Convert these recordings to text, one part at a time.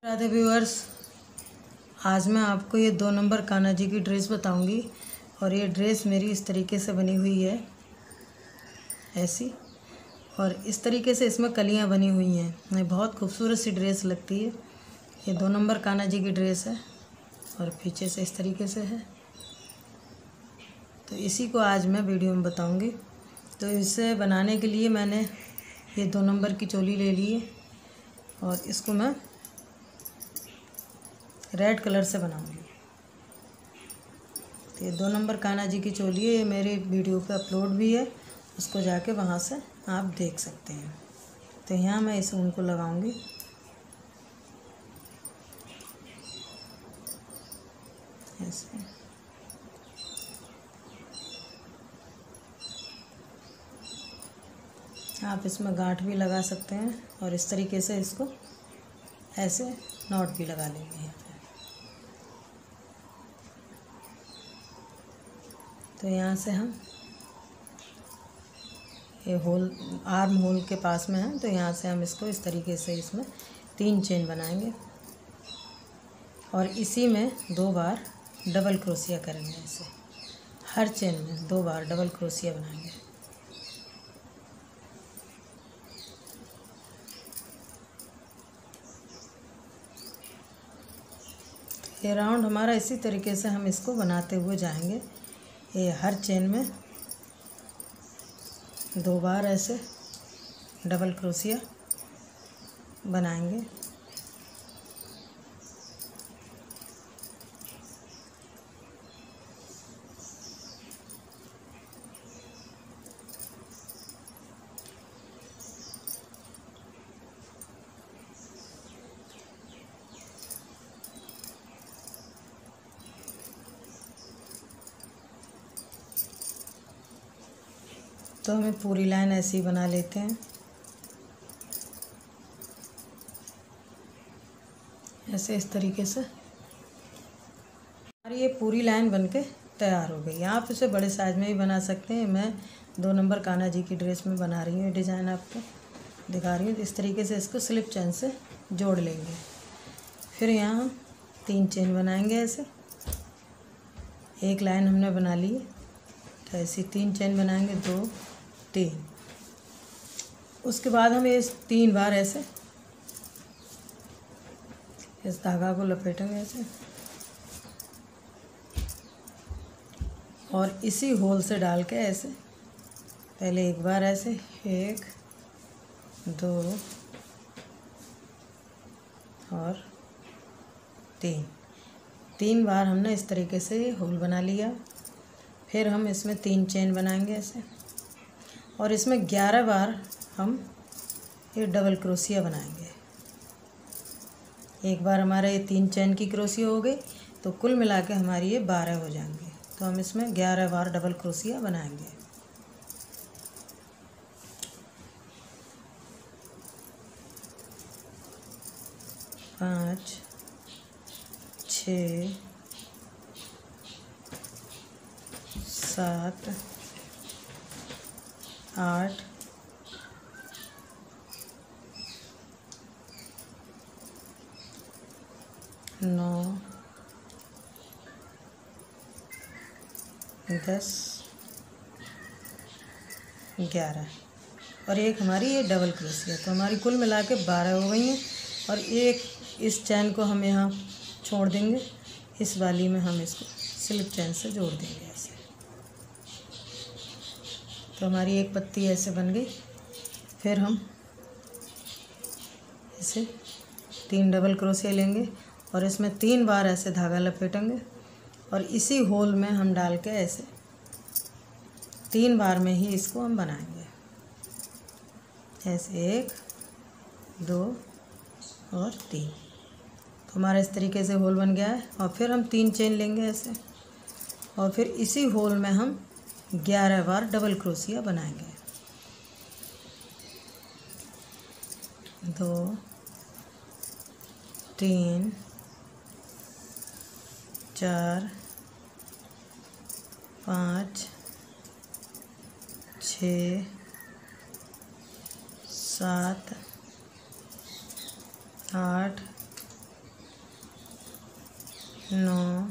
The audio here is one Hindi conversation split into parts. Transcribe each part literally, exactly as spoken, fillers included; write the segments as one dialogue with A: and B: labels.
A: राधे व्यूअर्स, आज मैं आपको ये दो नंबर कान्हा जी की ड्रेस बताऊंगी। और ये ड्रेस मेरी इस तरीके से बनी हुई है, ऐसी, और इस तरीके से इसमें कलियां बनी हुई हैं। ये बहुत खूबसूरत सी ड्रेस लगती है। ये दो नंबर कान्हा जी की ड्रेस है और पीछे से इस तरीके से है। तो इसी को आज मैं वीडियो में बताऊंगी। तो इसे बनाने के लिए मैंने ये दो नंबर की चोली ले ली है और इसको मैं रेड कलर से बनाऊंगी। तो ये दो नंबर कान्हा जी की चोली है, ये मेरे वीडियो पे अपलोड भी है, उसको जाके वहाँ से आप देख सकते हैं। तो यहाँ मैं इस ऊन को लगाऊंगी। ऐसे आप इसमें गांठ भी लगा सकते हैं और इस तरीके से इसको ऐसे नॉट भी लगा लेंगे यहाँ पे। तो यहाँ से हम ये होल आर्म होल के पास में है, तो यहाँ से हम इसको इस तरीके से इसमें तीन चेन बनाएंगे और इसी में दो बार डबल क्रोशिया करेंगे। ऐसे हर चेन में दो बार डबल क्रोशिया बनाएंगे। ये राउंड हमारा इसी तरीके से हम इसको बनाते हुए जाएंगे। ये हर चेन में दो बार ऐसे डबल क्रोशिया बनाएंगे। तो हमें पूरी लाइन ऐसी बना लेते हैं, ऐसे इस तरीके से। और ये पूरी लाइन बनके तैयार हो गई। आप इसे बड़े साइज में भी बना सकते हैं। मैं दो नंबर कान्हा जी की ड्रेस में बना रही हूँ, डिज़ाइन आपको दिखा रही हूँ। इस तरीके से इसको स्लिप चेन से जोड़ लेंगे। फिर यहाँ हम तीन चेन बनाएंगे। ऐसे एक लाइन हमने बना ली है, तो ऐसी तीन चेन बनाएंगे, दो तीन। उसके बाद हम इस तीन बार ऐसे इस धागा को लपेटेंगे ऐसे और इसी होल से डाल के ऐसे पहले एक बार ऐसे एक दो और तीन तीन बार हमने इस तरीके से होल बना लिया। फिर हम इसमें तीन चेन बनाएंगे ऐसे और इसमें ग्यारह बार हम ये डबल क्रोशिया बनाएंगे। एक बार हमारा ये तीन चेन की क्रोशिया हो गई, तो कुल मिला के हमारी ये बारह हो जाएंगे। तो हम इसमें ग्यारह बार डबल क्रोशिया बनाएंगे। पाँच, छः, सात, आठ, नौ, दस, ग्यारह और एक हमारी ये डबल क्रोशिया। तो हमारी कुल मिला के बारह हो गई हैं। और एक इस चैन को हम यहाँ छोड़ देंगे, इस वाली में हम इसको स्लिप चैन से जोड़ देंगे ऐसे। तो हमारी एक पत्ती ऐसे बन गई। फिर हम इसे तीन डबल क्रोशिया लेंगे और इसमें तीन बार ऐसे धागा लपेटेंगे और इसी होल में हम डाल के ऐसे तीन बार में ही इसको हम बनाएंगे। ऐसे एक, दो और तीन। तो हमारा इस तरीके से होल बन गया है। और फिर हम तीन चेन लेंगे ऐसे और फिर इसी होल में हम ग्यारह बार डबल क्रोशिया बनाएंगे। दो, तीन, चार, पाँच, छः, सात, आठ, नौ,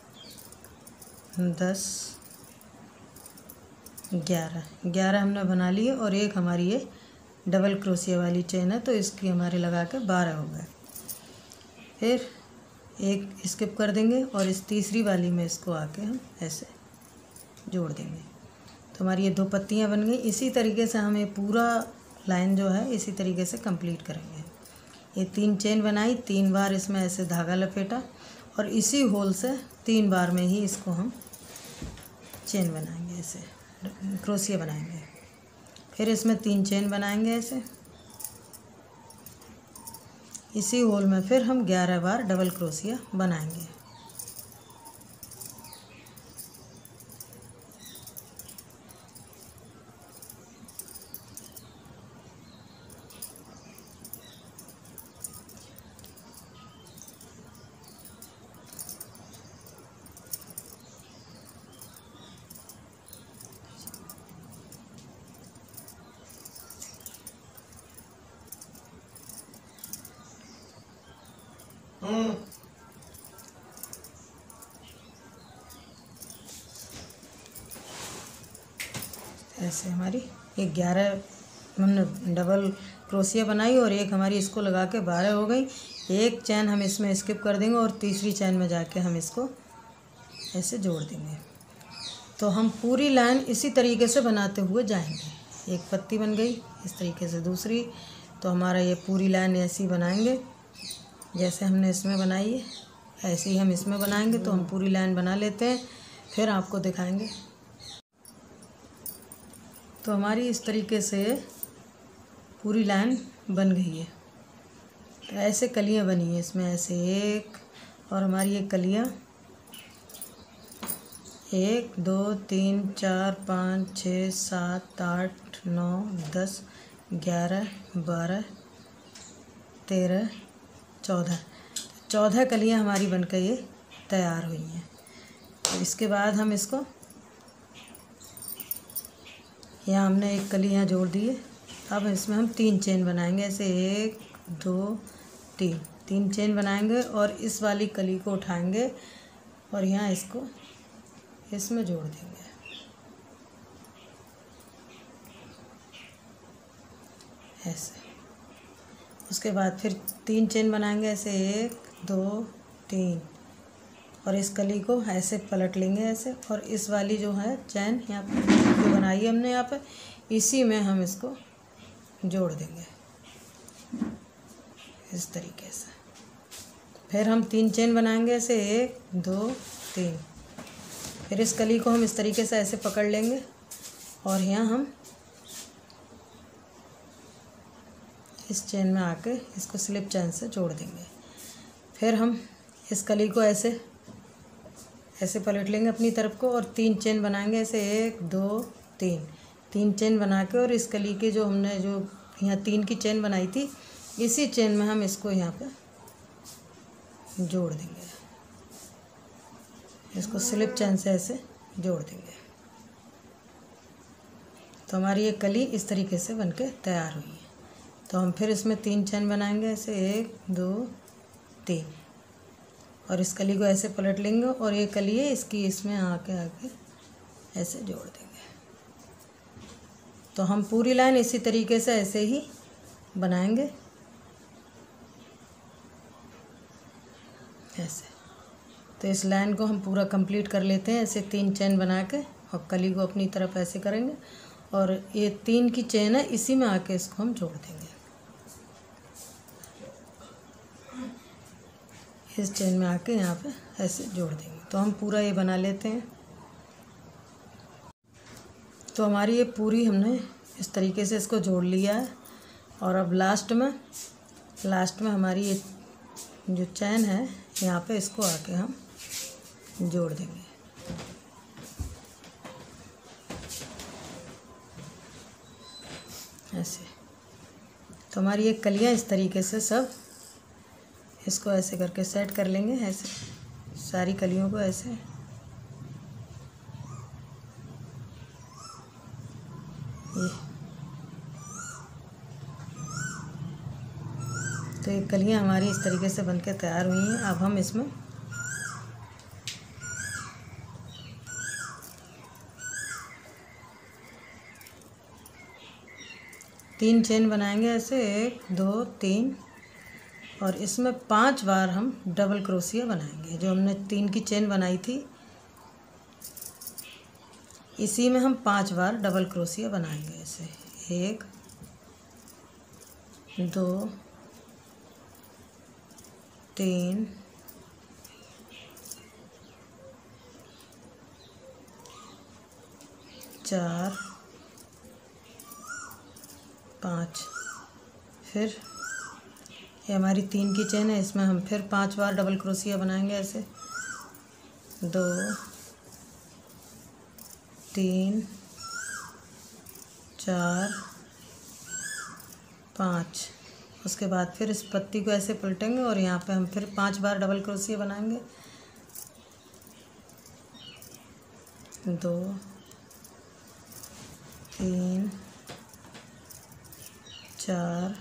A: दस, ग्यारह ग्यारह हमने बना लिए और एक हमारी ये डबल क्रोशिया वाली चेन है तो इसकी हमारे लगा के बारह हो गए। फिर एक स्किप कर देंगे और इस तीसरी वाली में इसको आके हम ऐसे जोड़ देंगे तो हमारी ये दो पत्तियां बन गई। इसी तरीके से हम ये पूरा लाइन जो है इसी तरीके से कंप्लीट करेंगे। ये तीन चेन बनाई, तीन बार इसमें ऐसे धागा लपेटा और इसी होल से तीन बार में ही इसको हम चेन बनाएंगे, ऐसे क्रोशिया बनाएंगे। फिर इसमें तीन चेन बनाएंगे ऐसे, इसी होल में फिर हम ग्यारह बार डबल क्रोशिया बनाएंगे। ऐसे हमारी ये ग्यारह हमने डबल क्रोशिया बनाई और एक हमारी इसको लगा के बारह हो गई। एक चैन हम इसमें स्किप कर देंगे और तीसरी चैन में जाके हम इसको ऐसे जोड़ देंगे। तो हम पूरी लाइन इसी तरीके से बनाते हुए जाएंगे। एक पत्ती बन गई, इस तरीके से दूसरी, तो हमारा ये पूरी लाइन ऐसी बनाएंगे जैसे हमने इसमें बनाई है ऐसे ही हम इसमें बनाएंगे। तो हम पूरी लाइन बना लेते हैं, फिर आपको दिखाएंगे। तो हमारी इस तरीके से पूरी लाइन बन गई है। तो ऐसे कलियां बनी हैं इसमें, ऐसे एक, और हमारी ये कलियां एक, दो, तीन, चार, पाँच, छः, सात, आठ, नौ, दस, ग्यारह, बारह, तेरह, चौदह चौदह कलियां हमारी बनकर ये तैयार हुई हैं। तो इसके बाद हम इसको यहाँ हमने एक कली यहाँ जोड़ दी है। अब इसमें हम तीन चेन बनाएंगे, ऐसे एक, दो, तीन तीन चेन बनाएंगे और इस वाली कली को उठाएंगे और यहाँ इसको इसमें जोड़ देंगे ऐसे। उसके बाद फिर तीन चेन बनाएंगे, ऐसे एक, दो, तीन, और इस कली को ऐसे पलट लेंगे ऐसे, और इस वाली जो है चैन यहाँ पे बनाई है हमने यहाँ पे, इसी में हम इसको जोड़ देंगे इस तरीके से। फिर हम तीन चेन बनाएंगे, ऐसे एक, दो, तीन। फिर इस कली को हम इस तरीके से ऐसे पकड़ लेंगे और यहाँ हम इस चेन में आके इसको स्लिप चेन से जोड़ देंगे। फिर हम इस कली को ऐसे ऐसे पलट लेंगे अपनी तरफ को और तीन चेन बनाएंगे, ऐसे एक, दो, तीन तीन चेन बना के, और इस कली के जो हमने जो यहाँ तीन की चेन बनाई थी इसी चेन में हम इसको यहाँ पे जोड़ देंगे, इसको स्लिप चेन से ऐसे जोड़ देंगे। तो हमारी ये कली इस तरीके से बनके तैयार हुई है। तो हम फिर इसमें तीन चेन बनाएंगे, ऐसे एक, दो, तीन, और इस कली को ऐसे पलट लेंगे और ये कली है इसकी इसमें आके आके ऐसे जोड़ देंगे। तो हम पूरी लाइन इसी तरीके से ऐसे ही बनाएंगे ऐसे। तो इस लाइन को हम पूरा कंप्लीट कर लेते हैं, ऐसे तीन चेन बना के, और कली को अपनी तरफ ऐसे करेंगे और ये तीन की चेन है इसी में आके इसको हम जोड़ देंगे, इस चेन में आके यहाँ पे ऐसे जोड़ देंगे। तो हम पूरा ये बना लेते हैं। तो हमारी ये पूरी हमने इस तरीके से इसको जोड़ लिया है, और अब लास्ट में लास्ट में हमारी ये जो चैन है यहाँ पे इसको आके हम जोड़ देंगे ऐसे। तो हमारी ये कलियाँ इस तरीके से सब इसको ऐसे करके सेट कर लेंगे, ऐसे सारी कलियों को ऐसे। ये तो ये कलियाँ हमारी इस तरीके से बनके तैयार हुई हैं। अब हम इसमें तीन चेन बनाएंगे ऐसे, एक दो तीन, और इसमें पांच बार हम डबल क्रोशिया बनाएंगे। जो हमने तीन की चेन बनाई थी इसी में हम पांच बार डबल क्रोशिया बनाएंगे ऐसे, एक दो तीन चार पाँच। फिर ये हमारी तीन की चेन है, इसमें हम फिर पांच बार डबल क्रोशिया बनाएंगे ऐसे, दो तीन चार पाँच। उसके बाद फिर इस पत्ती को ऐसे पलटेंगे और यहाँ पे हम फिर पांच बार डबल क्रोशिया बनाएंगे, दो तीन चार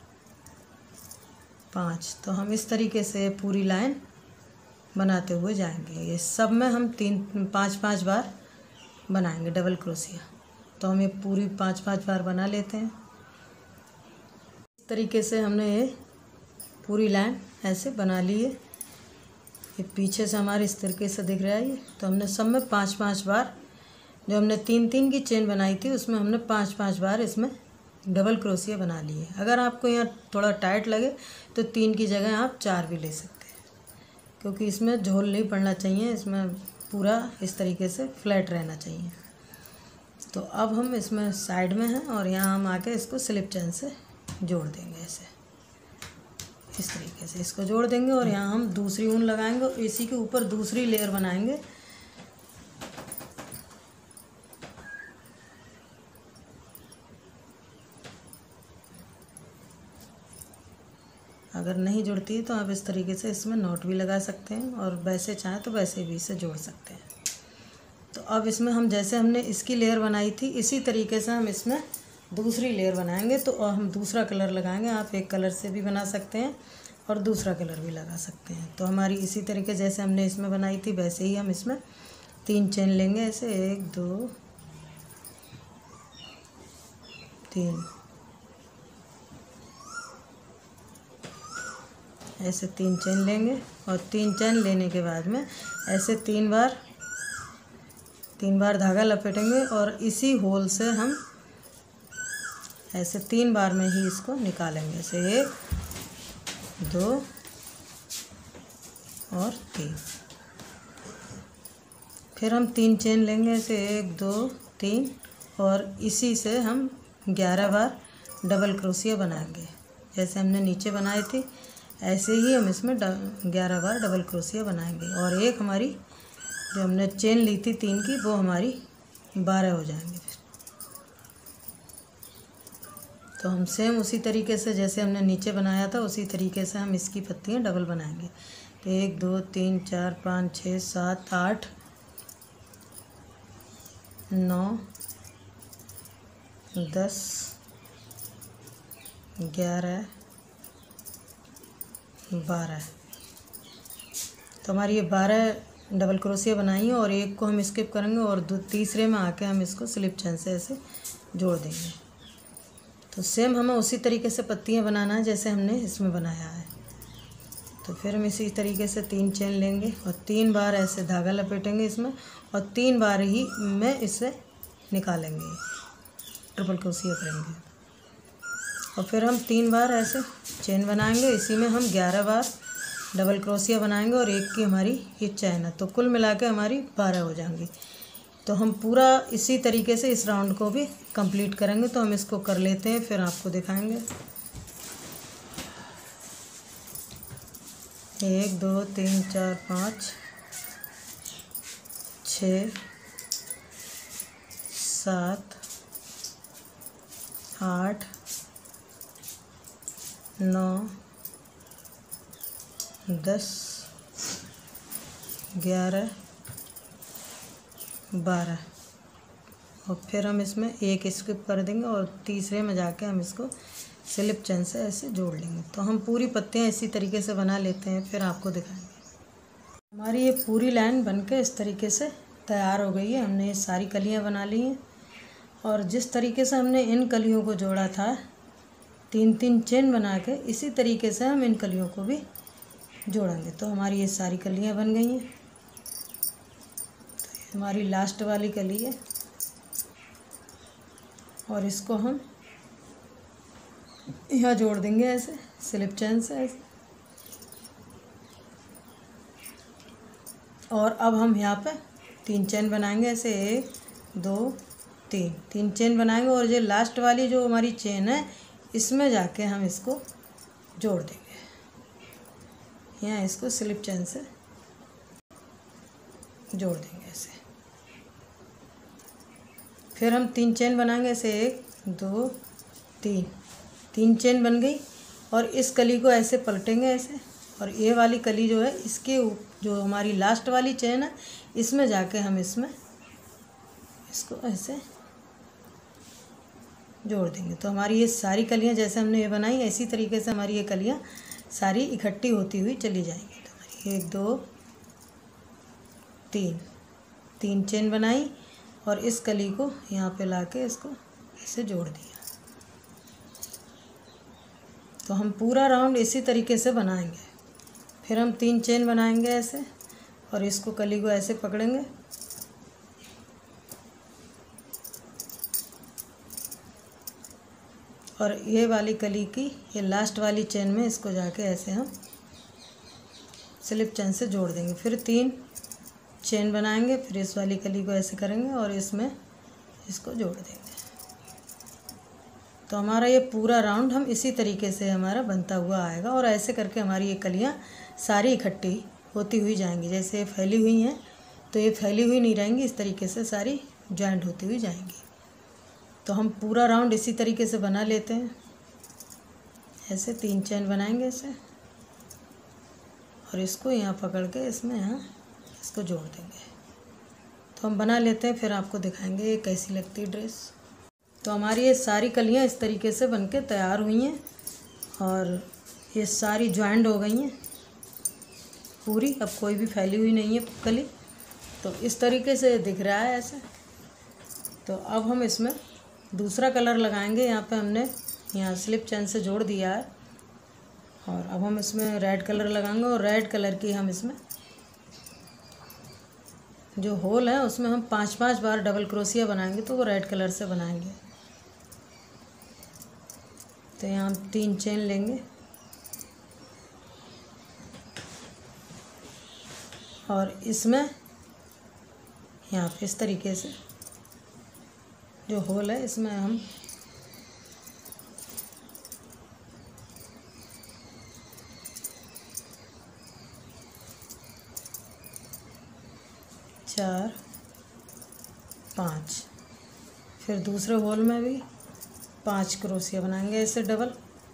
A: पाँच। तो हम इस तरीके से पूरी लाइन बनाते हुए जाएंगे। ये सब में हम तीन पाँच पाँच बार बनाएंगे डबल क्रोशिया। तो हम ये पूरी पाँच पाँच बार बना लेते हैं। इस तरीके से हमने ये पूरी लाइन ऐसे बना ली है। ये पीछे से हमारे इस तरीके से दिख रहा है ये। तो हमने सब में पाँच पाँच बार, जो हमने तीन तीन की चेन बनाई थी उसमें हमने पाँच पाँच बार इसमें डबल क्रोशिया बना लिए। अगर आपको यहाँ थोड़ा टाइट लगे तो तीन की जगह आप चार भी ले सकते हैं, क्योंकि इसमें झोल नहीं पड़ना चाहिए, इसमें पूरा इस तरीके से फ्लैट रहना चाहिए। तो अब हम इसमें साइड में हैं और यहाँ हम आके इसको स्लिप चेन से जोड़ देंगे ऐसे, इस तरीके से इसको जोड़ देंगे और यहाँ हम दूसरी ऊन लगाएंगे और इसी के ऊपर दूसरी लेयर बनाएंगे। अगर नहीं जुड़ती है तो आप इस तरीके से इसमें नॉट भी लगा सकते हैं और वैसे चाहें तो वैसे भी इसे जोड़ सकते हैं। तो अब इसमें हम जैसे हमने इसकी लेयर बनाई थी इसी तरीके से हम इसमें दूसरी लेयर बनाएंगे। तो और हम दूसरा कलर लगाएंगे। आप एक कलर से भी बना सकते हैं और दूसरा कलर भी लगा सकते हैं। तो हमारी इसी तरीके जैसे हमने इसमें बनाई थी वैसे ही हम इसमें तीन चेन लेंगे ऐसे, एक दो तीन, ऐसे तीन चेन लेंगे और तीन चेन लेने के बाद में ऐसे तीन बार तीन बार धागा लपेटेंगे और इसी होल से हम ऐसे तीन बार में ही इसको निकालेंगे। ऐसे एक दो और तीन। फिर हम तीन चेन लेंगे ऐसे, एक दो तीन, और इसी से हम ग्यारह बार डबल क्रोशिया बनाएंगे। जैसे हमने नीचे बनाए थे ऐसे ही हम इसमें ग्यारह बार डबल क्रोशिया बनाएंगे और एक हमारी जो हमने चेन ली थी तीन की वो हमारी बारह हो जाएंगे। फिर तो हम सेम उसी तरीके से जैसे हमने नीचे बनाया था उसी तरीके से हम इसकी पत्तियां डबल बनाएंगे। तो एक दो तीन चार पाँच छः सात आठ नौ दस ग्यारह बारह। तो हमारी ये बारह डबल क्रोशिया बनाई है और एक को हम स्किप करेंगे और दो तीसरे में आके हम इसको स्लिप चेन से ऐसे जोड़ देंगे। तो सेम हमें उसी तरीके से पत्तियां बनाना है जैसे हमने इसमें बनाया है। तो फिर हम इसी तरीके से तीन चेन लेंगे और तीन बार ऐसे धागा लपेटेंगे इसमें और तीन बार ही में इसे निकालेंगे, ट्रिपल क्रोशिया करेंगे। और फिर हम तीन बार ऐसे चेन बनाएंगे, इसी में हम ग्यारह बार डबल क्रोशिया बनाएंगे और एक की हमारी ये चैन है। तो कुल मिला के हमारी बारह हो जाएंगी। तो हम पूरा इसी तरीके से इस राउंड को भी कंप्लीट करेंगे। तो हम इसको कर लेते हैं फिर आपको दिखाएंगे। एक दो तीन चार पाँच छः सात आठ नौ दस ग्यारह बारह। और फिर हम इसमें एक स्किप कर देंगे और तीसरे में जाके हम इसको स्लिप चेन से ऐसे जोड़ लेंगे। तो हम पूरी पत्तियां इसी तरीके से बना लेते हैं, फिर आपको दिखाएंगे। हमारी ये पूरी लाइन बनके इस तरीके से तैयार हो गई है। हमने ये सारी कलियां बना ली हैं और जिस तरीके से हमने इन कलियों को जोड़ा था तीन तीन चेन बना के इसी तरीके से हम इन कलियों को भी जोड़ेंगे। तो हमारी ये सारी कलियां बन गई हैं। तो ये हमारी लास्ट वाली कली है और इसको हम यहाँ जोड़ देंगे ऐसे स्लिप चेन से ऐसे। और अब हम यहाँ पे तीन चेन बनाएंगे ऐसे, एक दो तीन तीन चेन बनाएंगे और ये लास्ट वाली जो हमारी चेन है इसमें जाके हम इसको जोड़ देंगे। यहाँ इसको स्लिप चेन से जोड़ देंगे ऐसे। फिर हम तीन चेन बनाएंगे ऐसे, एक दो तीन तीन चेन बन गई और इस कली को ऐसे पलटेंगे ऐसे। और ये वाली कली जो है इसके जो हमारी लास्ट वाली चेन है इसमें जाके हम इसमें इसको ऐसे जोड़ देंगे। तो हमारी ये सारी कलियां जैसे हमने ये बनाई इसी तरीके से हमारी ये कलियां सारी इकट्ठी होती हुई चली जाएंगी। तो हमारी एक दो तीन तीन चेन बनाई और इस कली को यहाँ पे लाके इसको ऐसे जोड़ दिया। तो हम पूरा राउंड इसी तरीके से बनाएंगे। फिर हम तीन चेन बनाएंगे ऐसे और इसको कली को ऐसे पकड़ेंगे और ये वाली कली की ये लास्ट वाली चेन में इसको जाके ऐसे हम स्लिप चेन से जोड़ देंगे। फिर तीन चेन बनाएंगे, फिर इस वाली कली को ऐसे करेंगे और इसमें इसको जोड़ देंगे। तो हमारा ये पूरा राउंड हम इसी तरीके से हमारा बनता हुआ आएगा और ऐसे करके हमारी ये कलियाँ सारी इकट्ठी होती हुई जाएंगी। जैसे ये फैली हुई हैं तो ये फैली हुई नहीं रहेंगी, इस तरीके से सारी जॉइंट होती हुई जाएंगी। तो हम पूरा राउंड इसी तरीके से बना लेते हैं। ऐसे तीन चेन बनाएंगे ऐसे और इसको यहाँ पकड़ के इसमें यहाँ इसको जोड़ देंगे। तो हम बना लेते हैं, फिर आपको दिखाएंगे ये कैसी लगती है ड्रेस। तो हमारी ये सारी कलियाँ इस तरीके से बनके तैयार हुई हैं और ये सारी जॉइंट हो गई हैं पूरी। अब कोई भी फैली हुई नहीं है कली। तो इस तरीके से दिख रहा है ऐसे। तो अब हम इसमें दूसरा कलर लगाएंगे। यहाँ पे हमने यहाँ स्लिप चेन से जोड़ दिया है और अब हम इसमें रेड कलर लगाएंगे और रेड कलर की हम इसमें जो होल है उसमें हम पांच पांच बार डबल क्रोशिया बनाएंगे। तो वो रेड कलर से बनाएंगे। तो यहाँ हम तीन चेन लेंगे और इसमें यहाँ पे इस तरीके से जो होल है इसमें हम चार पाँच, फिर दूसरे होल में भी पांच क्रोशिया बनाएंगे ऐसे डबल।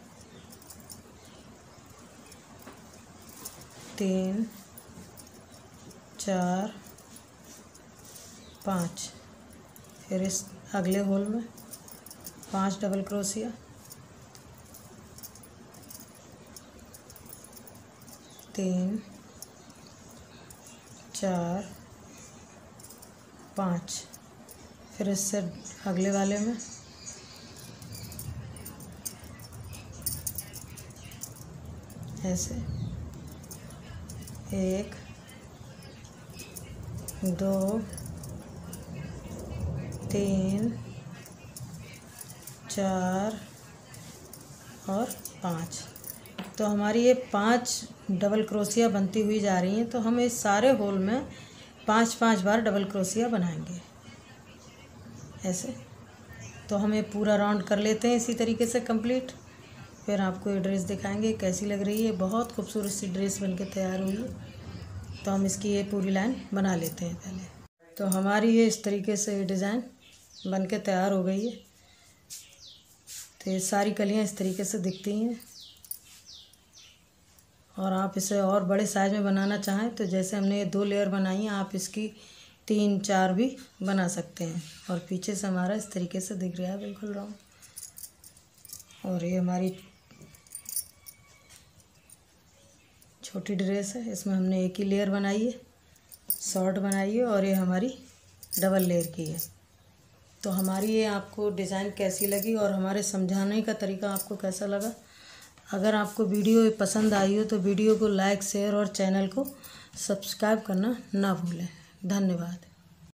A: तीन चार पाँच, फिर इस अगले होल में पांच डबल क्रोशिया। तीन चार पाँच, फिर इससे अगले वाले में ऐसे एक दो तीन चार और पाँच। तो हमारी ये पांच डबल क्रोशिया बनती हुई जा रही हैं। तो हम इस सारे होल में पांच पांच बार डबल क्रोशिया बनाएंगे ऐसे। तो हम ये पूरा राउंड कर लेते हैं इसी तरीके से कंप्लीट। फिर आपको ये ड्रेस दिखाएंगे कैसी लग रही है। बहुत खूबसूरत सी ड्रेस बनके तैयार हुई है। तो हम इसकी ये पूरी लाइन बना लेते हैं पहले। तो हमारी ये इस तरीके से डिज़ाइन बनके तैयार हो गई है। तो ये सारी कलियाँ इस तरीके से दिखती हैं और आप इसे और बड़े साइज़ में बनाना चाहें तो जैसे हमने ये दो लेयर बनाई हैं आप इसकी तीन चार भी बना सकते हैं। और पीछे से हमारा इस तरीके से दिख रहा है बिल्कुल राउंड। और ये हमारी छोटी ड्रेस है, इसमें हमने एक ही लेयर बनाई है, शॉर्ट बनाई है और ये हमारी डबल लेयर की है। तो हमारी ये आपको डिज़ाइन कैसी लगी और हमारे समझाने का तरीका आपको कैसा लगा। अगर आपको वीडियो पसंद आई हो तो वीडियो को लाइक शेयर और चैनल को सब्सक्राइब करना ना भूलें। धन्यवाद।